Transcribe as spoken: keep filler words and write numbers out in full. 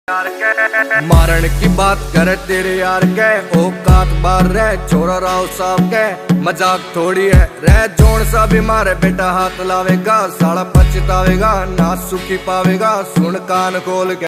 मारन की बात करे तेरे यार के औकात बार रह छोरा राव साहब के मजाक थोड़ी है रह जोन सा भी मारे बेटा हाथ लावेगा साला पछतावेगा ना सुखी पावेगा सुन कान खोल के।